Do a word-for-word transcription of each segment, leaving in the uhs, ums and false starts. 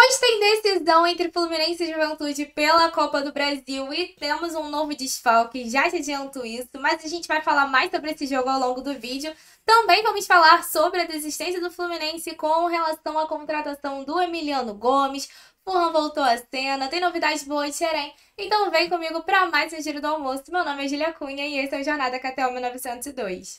Hoje tem decisão entre Fluminense e Juventude pela Copa do Brasil e temos um novo desfalque, já te adianto isso, mas a gente vai falar mais sobre esse jogo ao longo do vídeo. Também vamos falar sobre a desistência do Fluminense com relação à contratação do Emiliano Gomes. Furran voltou à cena, tem novidades boas de Xerém, então vem comigo para mais um Giro do Almoço. Meu nome é Julia Cunha e esse é o Jornada C A T E U mil novecentos e dois.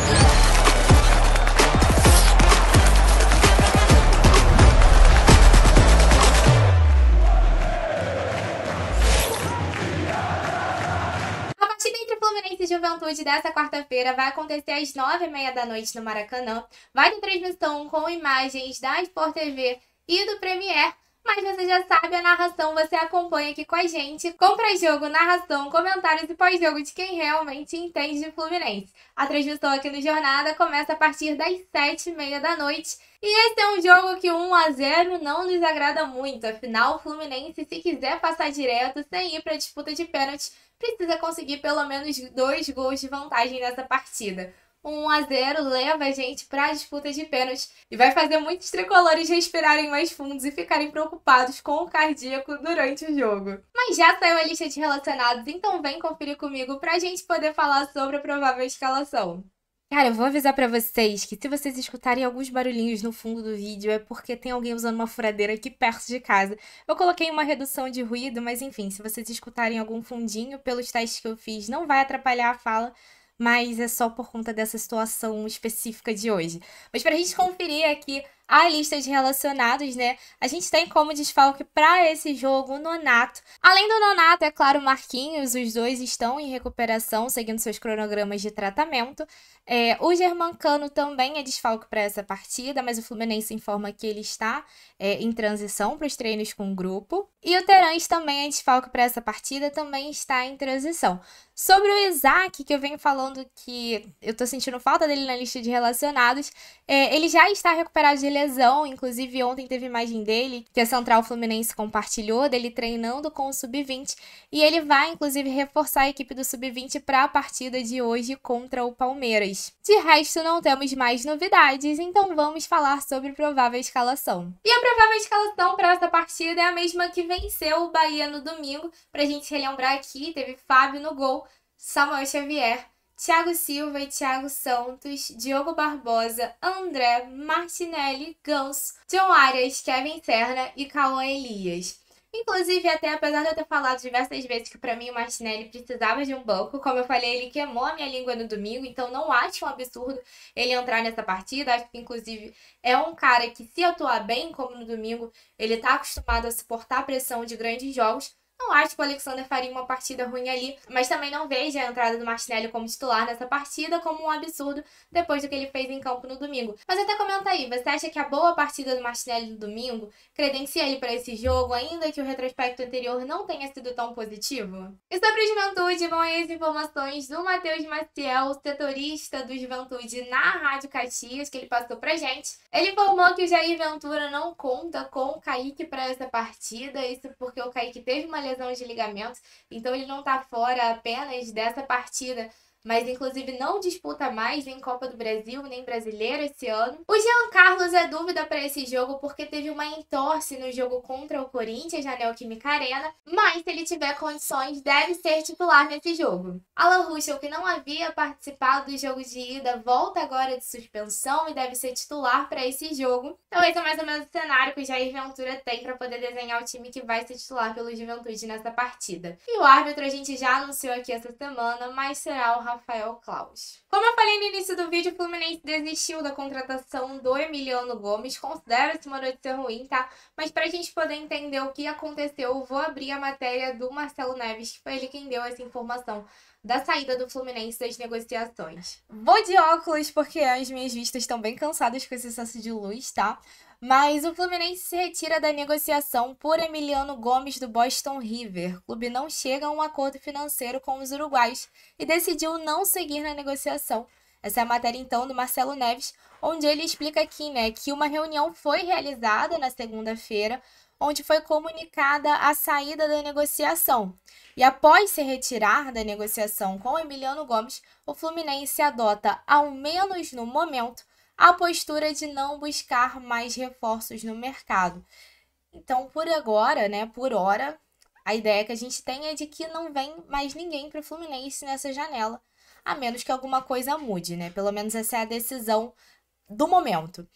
Fluminense e Juventude dessa quarta-feira vai acontecer às nove e meia da noite no Maracanã. Vai ter transmissão com imagens da Sport T V e do Premier. Mas você já sabe, a narração você acompanha aqui com a gente. Com pré-jogo, narração, comentários e pós-jogo de quem realmente entende de Fluminense. A transmissão aqui no Jornada começa a partir das sete e meia da noite. E esse é um jogo que um a zero não lhes agrada muito. Afinal, o Fluminense, se quiser passar direto, sem ir para a disputa de pênalti, precisa conseguir pelo menos dois gols de vantagem nessa partida. um a zero leva a gente para a disputa de pênalti e vai fazer muitos tricolores respirarem mais fundos e ficarem preocupados com o cardíaco durante o jogo. Mas já saiu a lista de relacionados, então vem conferir comigo para a gente poder falar sobre a provável escalação. Cara, eu vou avisar pra vocês que se vocês escutarem alguns barulhinhos no fundo do vídeo é porque tem alguém usando uma furadeira aqui perto de casa. Eu coloquei uma redução de ruído, mas enfim, se vocês escutarem algum fundinho pelos testes que eu fiz, não vai atrapalhar a fala, mas é só por conta dessa situação específica de hoje. Mas pra gente conferir aqui a lista de relacionados, né? A gente tem como desfalque para esse jogo o Nonato. Além do Nonato, é claro, o Marquinhos, os dois estão em recuperação, seguindo seus cronogramas de tratamento. É, o Germancano também é desfalque para essa partida, mas o Fluminense informa que ele está é, em transição para os treinos com o grupo. E o Terãs também é desfalque para essa partida, também está em transição. Sobre o Isaac, que eu venho falando que eu tô sentindo falta dele na lista de relacionados, é, ele já está recuperado de lesão, inclusive ontem teve imagem dele, que a Central Fluminense compartilhou, dele treinando com o sub vinte, e ele vai inclusive reforçar a equipe do sub vinte para a partida de hoje contra o Palmeiras. De resto, não temos mais novidades, então vamos falar sobre provável escalação. E a provável escalação para essa partida é a mesma que venceu o Bahia no domingo. Pra gente relembrar aqui, teve Fábio no gol, Samuel Xavier, Thiago Silva e Thiago Santos, Diogo Barbosa, André, Martinelli, Ganso, John Arias, Kevin Serna e Cauã Elias. Inclusive, até apesar de eu ter falado diversas vezes que pra mim o Martinelli precisava de um banco, como eu falei, ele queimou a minha língua no domingo, então não acho um absurdo ele entrar nessa partida. Acho que, inclusive, é um cara que, se atuar bem, como no domingo, ele tá acostumado a suportar a pressão de grandes jogos. Não acho que o Alexander faria uma partida ruim ali, mas também não vejo a entrada do Martinelli como titular nessa partida como um absurdo depois do que ele fez em campo no domingo. Mas até comenta aí, você acha que a boa partida do Martinelli no domingo credencia ele para esse jogo, ainda que o retrospecto anterior não tenha sido tão positivo? E sobre o Juventude, vão aí as informações do Matheus Maciel, setorista do Juventude na Rádio Caxias, que ele passou pra gente. Ele informou que o Jair Ventura não conta com o Kaique para essa partida, isso porque o Kaique teve uma lesão de ligamentos, então ele não tá fora apenas dessa partida, mas inclusive não disputa mais nem Copa do Brasil, nem Brasileiro esse ano. O Jean Carlos é dúvida para esse jogo porque teve uma entorse no jogo contra o Corinthians, na Neoquímica Arena, mas se ele tiver condições, deve ser titular nesse jogo. Alan Ruschel, que não havia participado do jogo de ida, volta agora de suspensão e deve ser titular para esse jogo. Então esse é mais ou menos o cenário que o Jair Ventura tem para poder desenhar o time que vai ser titular pelo Juventude nessa partida. E o árbitro a gente já anunciou aqui essa semana, mas será o Rafael Claus. Como eu falei no início do vídeo, o Fluminense desistiu da contratação do Emiliano Gomes. Considera-se uma notícia ruim, tá? Mas pra gente poder entender o que aconteceu, eu vou abrir a matéria do Marcelo Neves, que foi ele quem deu essa informação da saída do Fluminense das negociações. Vou de óculos porque as minhas vistas estão bem cansadas com esse excesso de luz, tá? Mas o Fluminense se retira da negociação por Emiliano Gomes do Boston River. O clube não chega a um acordo financeiro com os uruguaios e decidiu não seguir na negociação. Essa é a matéria, então, do Marcelo Neves, onde ele explica aqui, né, que uma reunião foi realizada na segunda-feira, onde foi comunicada a saída da negociação. E após se retirar da negociação com Emiliano Gomes, o Fluminense adota, ao menos no momento, a postura de não buscar mais reforços no mercado. Então, por agora, né, por hora, a ideia que a gente tem é de que não vem mais ninguém para o Fluminense nessa janela, a menos que alguma coisa mude, né? Pelo menos essa é a decisão do momento.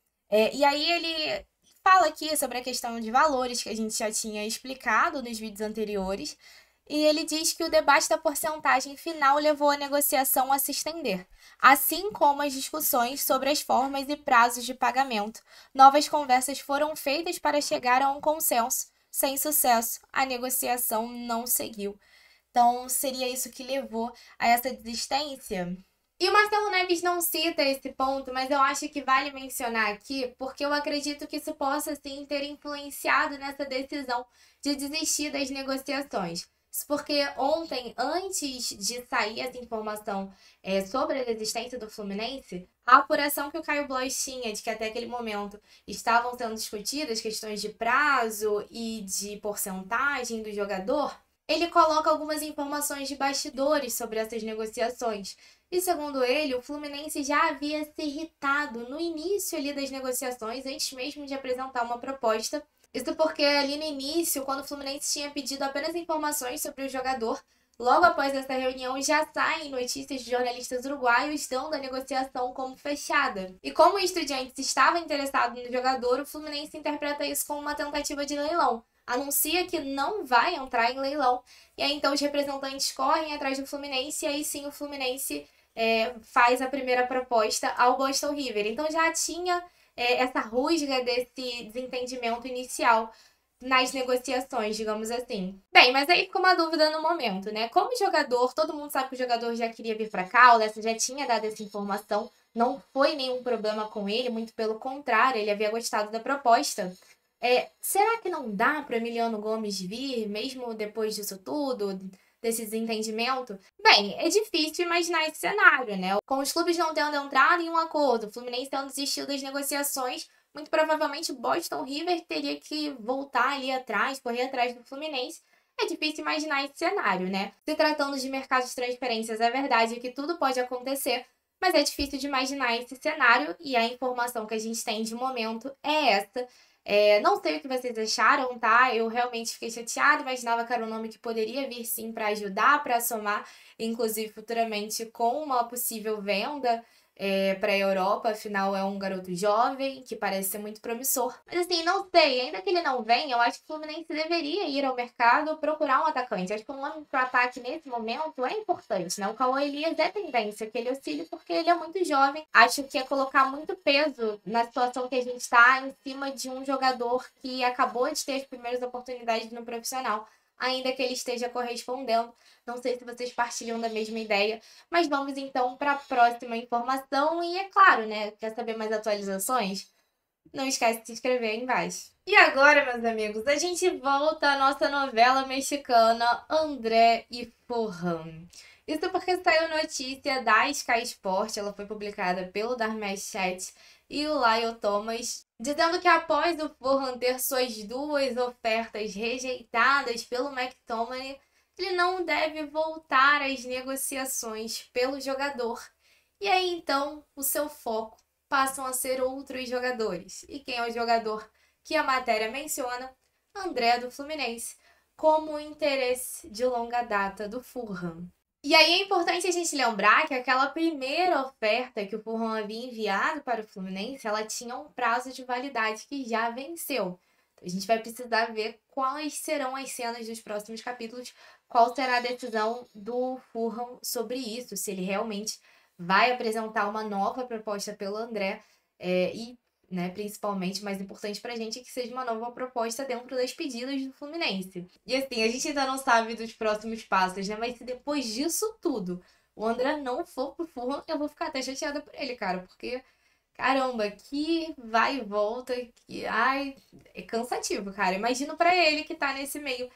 É, e aí ele fala aqui sobre a questão de valores que a gente já tinha explicado nos vídeos anteriores, e ele diz que o debate da porcentagem final levou a negociação a se estender, assim como as discussões sobre as formas e prazos de pagamento. Novas conversas foram feitas para chegar a um consenso. Sem sucesso, a negociação não seguiu. Então, seria isso que levou a essa desistência. E o Marcelo Neves não cita esse ponto, mas eu acho que vale mencionar aqui, porque eu acredito que isso possa, sim, ter influenciado nessa decisão de desistir das negociações. Isso porque ontem, antes de sair essa informação é, sobre a desistência do Fluminense, a apuração que o Caio Blois tinha de que até aquele momento estavam sendo discutidas questões de prazo e de porcentagem do jogador, ele coloca algumas informações de bastidores sobre essas negociações. E segundo ele, o Fluminense já havia se irritado no início ali das negociações, antes mesmo de apresentar uma proposta. Isso porque ali no início, quando o Fluminense tinha pedido apenas informações sobre o jogador, logo após essa reunião já saem notícias de jornalistas uruguaios dando a negociação como fechada. E como o Estudiantes estava interessado no jogador, o Fluminense interpreta isso como uma tentativa de leilão. Anuncia que não vai entrar em leilão, e aí então os representantes correm atrás do Fluminense, e aí sim o Fluminense é, faz a primeira proposta ao Boston River. Então já tinha é, essa rusga desse desentendimento inicial nas negociações, digamos assim. Bem, mas aí fica uma dúvida no momento, né? Como jogador, todo mundo sabe que o jogador já queria vir para cá, o Lessa já tinha dado essa informação, não foi nenhum problema com ele, muito pelo contrário, ele havia gostado da proposta. É, será que não dá para Emiliano Gomes vir, mesmo depois disso tudo, desse desentendimento? Bem, é difícil imaginar esse cenário, né? Com os clubes não tendo entrado em um acordo, o Fluminense tendo desistido das negociações, muito provavelmente Boston River teria que voltar ali atrás, correr atrás do Fluminense. É difícil imaginar esse cenário, né? Se tratando de mercado de transferências, é verdade que tudo pode acontecer, mas é difícil de imaginar esse cenário e a informação que a gente tem de momento é essa. É, não sei o que vocês acharam, tá? Eu realmente fiquei chateada, imaginava que era um nome que poderia vir sim para ajudar, para somar, inclusive futuramente com uma possível venda é, para a Europa, afinal é um garoto jovem que parece ser muito promissor. Mas assim, não sei, ainda que ele não venha, eu acho que o Fluminense deveria ir ao mercado procurar um atacante. Acho que um nome para o ataque nesse momento é importante, né? O Cauã Elias é tendência que ele oscile porque ele é muito jovem. Acho que é colocar muito peso na situação que a gente está em cima de um jogador que acabou de ter as primeiras oportunidades no profissional, ainda que ele esteja correspondendo. Não sei se vocês partilham da mesma ideia, mas vamos então para a próxima informação. E é claro, né? Quer saber mais atualizações? Não esquece de se inscrever aí embaixo. E agora, meus amigos, a gente volta à nossa novela mexicana André e Furhan. Isso porque saiu notícia da Sky Sport, ela foi publicada pelo Darmesh Chat e o Lyle Thomas, dizendo que após o Furhan ter suas duas ofertas rejeitadas pelo McTominay, ele não deve voltar às negociações pelo jogador. E aí, então, o seu foco passam a ser outros jogadores. E quem é o jogador que a matéria menciona? André do Fluminense, como interesse de longa data do Fulham. E aí é importante a gente lembrar que aquela primeira oferta que o Fulham havia enviado para o Fluminense, ela tinha um prazo de validade que já venceu. Então, a gente vai precisar ver quais serão as cenas dos próximos capítulos, qual será a decisão do Fulham sobre isso, se ele realmente vai apresentar uma nova proposta pelo André é, e, né, principalmente, mais importante pra gente, é que seja uma nova proposta dentro das pedidas do Fluminense. E assim, a gente ainda não sabe dos próximos passos, né? Mas se depois disso tudo o André não for pro Fulham, eu vou ficar até chateada por ele, cara, porque, caramba, que vai e volta, que, ai, é cansativo, cara. Imagino pra ele que tá nesse meio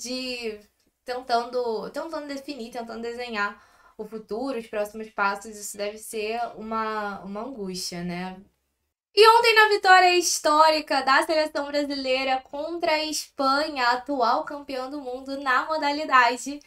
de tentando, tentando definir, tentando desenhar o futuro, os próximos passos, isso deve ser uma, uma angústia, né? E ontem, na vitória histórica da seleção brasileira contra a Espanha, atual campeã do mundo na modalidade,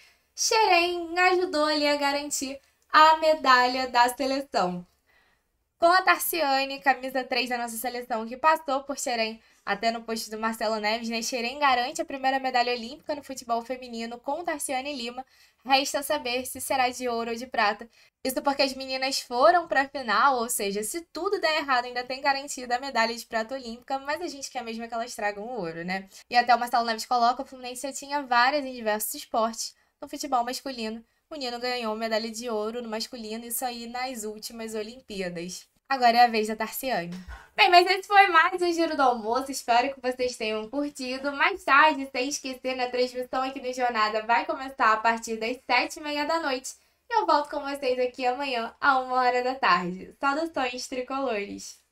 Xerém ajudou ali a garantir a medalha da seleção. Com a Tarciane, camisa três da nossa seleção, que passou por Xerém, Até no post do Marcelo Neves, né? Xerém garante a primeira medalha olímpica no futebol feminino com Tarciane Lima. Resta saber se será de ouro ou de prata. Isso porque as meninas foram para a final, ou seja, se tudo der errado, ainda tem garantida a medalha de prata olímpica, mas a gente quer mesmo é que elas tragam o ouro, né? E até o Marcelo Neves coloca, o Fluminense já tinha várias em diversos esportes. No futebol masculino, o Nino ganhou medalha de ouro no masculino, isso aí nas últimas Olimpíadas. Agora é a vez da Tarciane. Bem, mas esse foi mais um Giro do Almoço. Espero que vocês tenham curtido. Mais tarde, sem esquecer, na transmissão aqui no Jornada vai começar a partir das sete e meia da noite. E eu volto com vocês aqui amanhã, a uma hora da tarde. Saudações tricolores!